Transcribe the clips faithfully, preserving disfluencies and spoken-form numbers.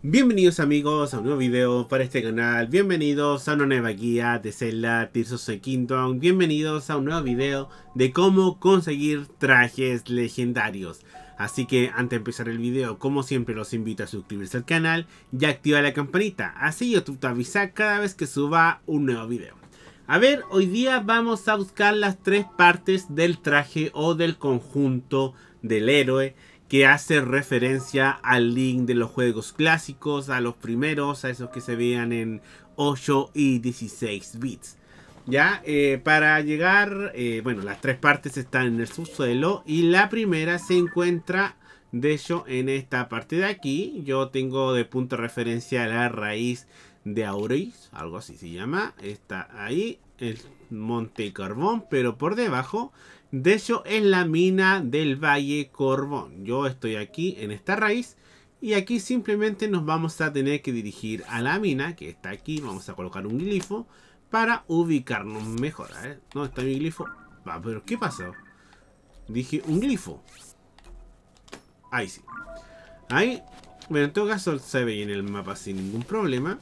Bienvenidos amigos a un nuevo video para este canal, bienvenidos a una nueva guía de Zelda Tears of the Kingdom, bienvenidos a un nuevo video de cómo conseguir trajes legendarios. Así que antes de empezar el video, como siempre los invito a suscribirse al canal y activar la campanita, así YouTube te avisa cada vez que suba un nuevo video. A ver, hoy día vamos a buscar las tres partes del traje o del conjunto del héroe que hace referencia al Link de los juegos clásicos, a los primeros, a esos que se veían en ocho y dieciséis bits. Ya, eh, para llegar, eh, bueno, las tres partes están en el subsuelo y la primera se encuentra, de hecho, en esta parte de aquí. Yo tengo de punto de referencia la raíz de Auris, algo así se llama. Está ahí, el Monte Carbón, pero por debajo, de hecho, es la mina del Valle Corbón. Yo estoy aquí en esta raíz y aquí simplemente nos vamos a tener que dirigir a la mina que está aquí. Vamos a colocar un glifo para ubicarnos mejor. A ver, ¿dónde está mi glifo? Ah, pero ¿qué pasó? Dije un glifo. Ahí sí. Ahí, bueno, en todo caso se ve en el mapa sin ningún problema.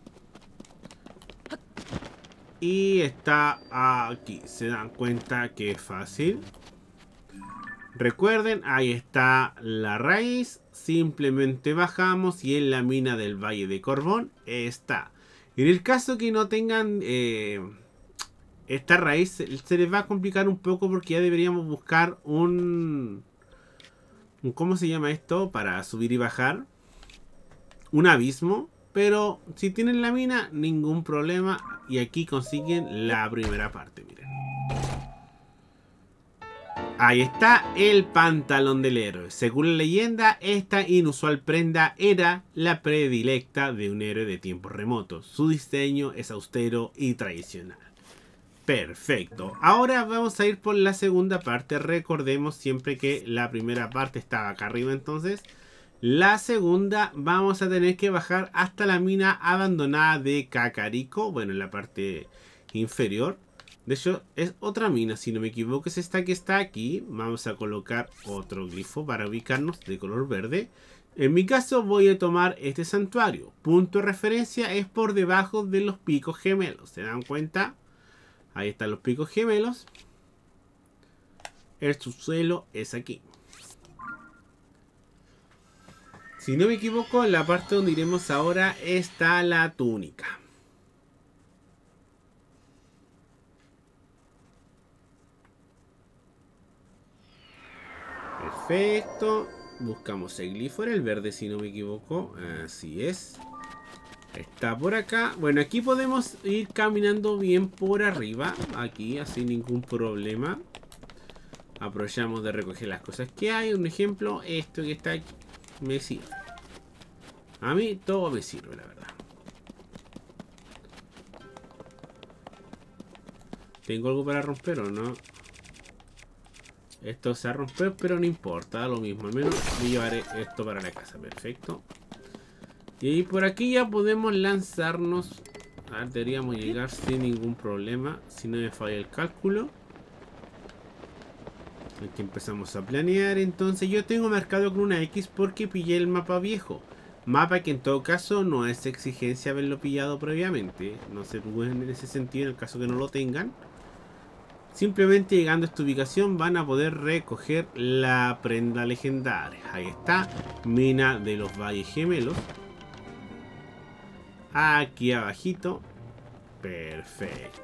Y está aquí. Se dan cuenta que es fácil. Recuerden, ahí está la raíz. Simplemente bajamos y en la mina del Valle de Corbón está. En el caso que no tengan eh, esta raíz, se les va a complicar un poco porque ya deberíamos buscar un, un... ¿Cómo se llama esto? Para subir y bajar. Un abismo. Pero si tienen la mina, ningún problema. Y aquí consiguen la primera parte, miren. Ahí está el pantalón del héroe. Según la leyenda, esta inusual prenda era la predilecta de un héroe de tiempos remotos. Su diseño es austero y tradicional. Perfecto. Ahora vamos a ir por la segunda parte. Recordemos siempre que la primera parte estaba acá arriba, entonces... La segunda vamos a tener que bajar hasta la mina abandonada de Kakariko. Bueno, en la parte inferior. De hecho, es otra mina, si no me equivoco. Es esta que está aquí. Vamos a colocar otro glifo para ubicarnos de color verde. En mi caso voy a tomar este santuario. Punto de referencia es por debajo de los picos gemelos. ¿Se dan cuenta? Ahí están los picos gemelos. El subsuelo es aquí. Si no me equivoco, en la parte donde iremos ahora está la túnica. Perfecto. Buscamos el glifo, era el verde si no me equivoco. Así es. Está por acá. Bueno, aquí podemos ir caminando bien por arriba. Aquí, sin ningún problema. Aprovechamos de recoger las cosas que hay. Un ejemplo, esto que está aquí. Me sirve. A mí todo me sirve, la verdad. ¿Tengo algo para romper o no? Esto se ha rompido, pero no importa, da lo mismo. Al menos me llevaré esto para la casa. Perfecto. Y por aquí ya podemos lanzarnos. A ver, deberíamos llegar sin ningún problema. Si no me falla el cálculo. Aquí empezamos a planear. Entonces yo tengo marcado con una X porque pillé el mapa viejo. Mapa que en todo caso no es exigencia haberlo pillado previamente. No se preocupen en ese sentido en el caso que no lo tengan. Simplemente llegando a esta ubicación van a poder recoger la prenda legendaria. Ahí está. Mina de los Valles Gemelos. Aquí abajito. Perfecto.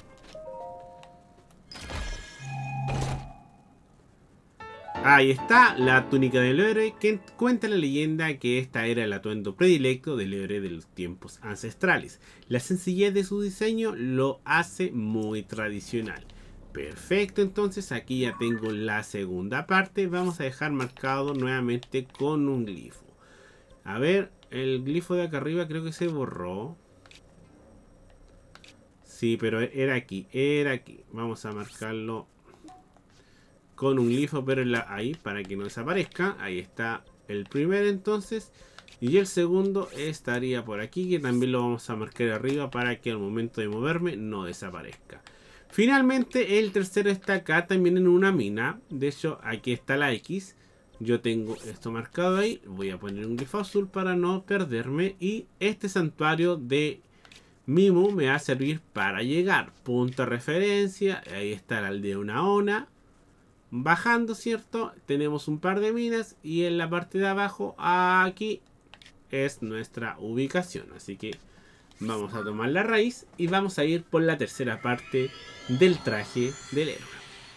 Ahí está la túnica del héroe, que cuenta la leyenda que esta era el atuendo predilecto del héroe de los tiempos ancestrales. La sencillez de su diseño lo hace muy tradicional. Perfecto, entonces aquí ya tengo la segunda parte. Vamos a dejar marcado nuevamente con un glifo. A ver, el glifo de acá arriba creo que se borró. Sí, pero era aquí, era aquí. Vamos a marcarlo con un glifo, pero la, ahí para que no desaparezca. Ahí está el primero entonces. Y el segundo estaría por aquí, que también lo vamos a marcar arriba para que al momento de moverme no desaparezca. Finalmente el tercero está acá también en una mina. De hecho aquí está la X. Yo tengo esto marcado ahí. Voy a poner un glifo azul para no perderme. Y este santuario de Mimu me va a servir para llegar. Punto de referencia. Ahí está la aldea Unaona. Bajando, ¿cierto? Tenemos un par de minas. Y en la parte de abajo, aquí, es nuestra ubicación. Así que vamos a tomar la raíz. Y vamos a ir por la tercera parte del traje del héroe.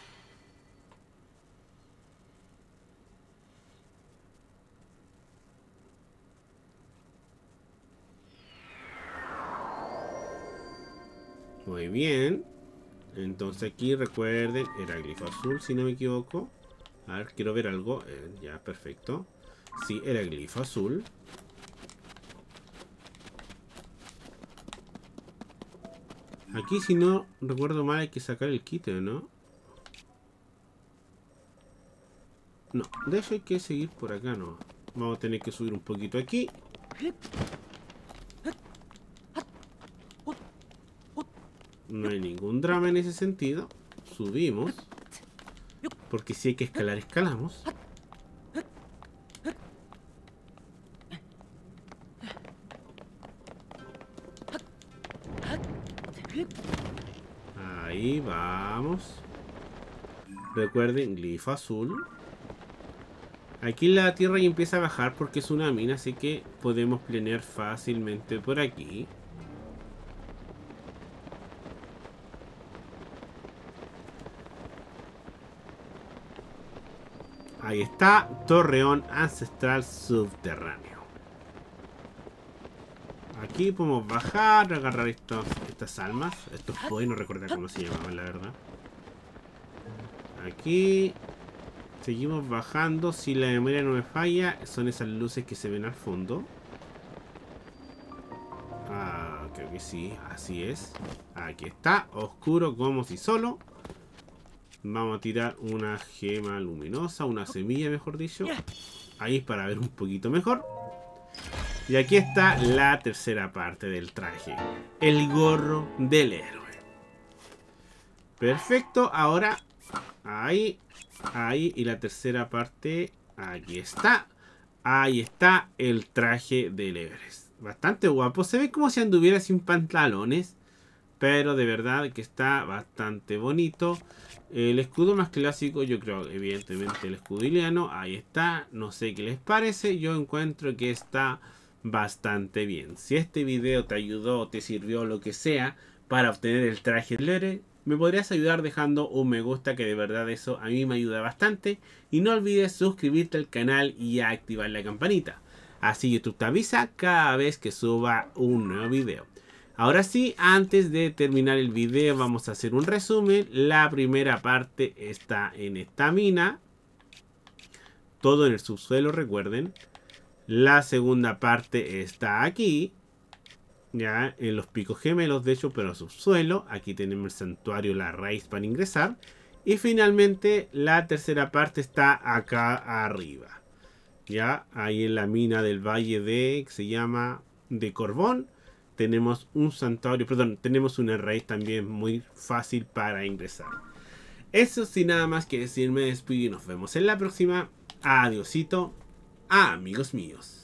Muy bien. Entonces aquí recuerden, era glifo azul si no me equivoco. A ver, quiero ver algo. Eh, ya, perfecto. Sí, era glifo azul. Aquí si no recuerdo mal hay que sacar el quite, ¿no? No, de hecho hay que seguir por acá, ¿no? Vamos a tener que subir un poquito aquí. No hay ningún drama en ese sentido. Subimos. Porque si hay que escalar, escalamos. Ahí vamos. Recuerden, glifo azul. Aquí la tierra ya empieza a bajar porque es una mina, así que podemos planear fácilmente por aquí. Ahí está, torreón ancestral subterráneo. Aquí podemos bajar, agarrar estos, estas almas. Estos pues, no recuerdo cómo se llamaban, la verdad. Aquí seguimos bajando. Si la memoria no me falla, son esas luces que se ven al fondo. Ah, creo que sí, así es. Aquí está, oscuro como si solo. Vamos a tirar una gema luminosa, una semilla mejor dicho. Ahí para ver un poquito mejor. Y aquí está la tercera parte del traje. El gorro del héroe. Perfecto, ahora ahí, ahí y la tercera parte. Aquí está. Ahí está el traje del Everest. Bastante guapo, se ve como si anduviera sin pantalones. Pero de verdad que está bastante bonito. El escudo más clásico, yo creo, evidentemente el escudo iliano. Ahí está, no sé qué les parece. Yo encuentro que está bastante bien. Si este video te ayudó, te sirvió, lo que sea, para obtener el traje del héroe, me podrías ayudar dejando un me gusta, que de verdad eso a mí me ayuda bastante. Y no olvides suscribirte al canal y activar la campanita. Así YouTube te avisa cada vez que suba un nuevo video. Ahora sí, antes de terminar el video vamos a hacer un resumen. La primera parte está en esta mina. Todo en el subsuelo, recuerden. La segunda parte está aquí. Ya, en los picos gemelos, de hecho, pero subsuelo. Aquí tenemos el santuario, la raíz para ingresar. Y finalmente, la tercera parte está acá arriba. Ya, ahí en la mina del valle de, que se llama de Corbón. Tenemos un santuario, perdón, tenemos una raíz también muy fácil para ingresar. Eso sin nada más que decir, me despido y nos vemos en la próxima. Adiosito, amigos míos.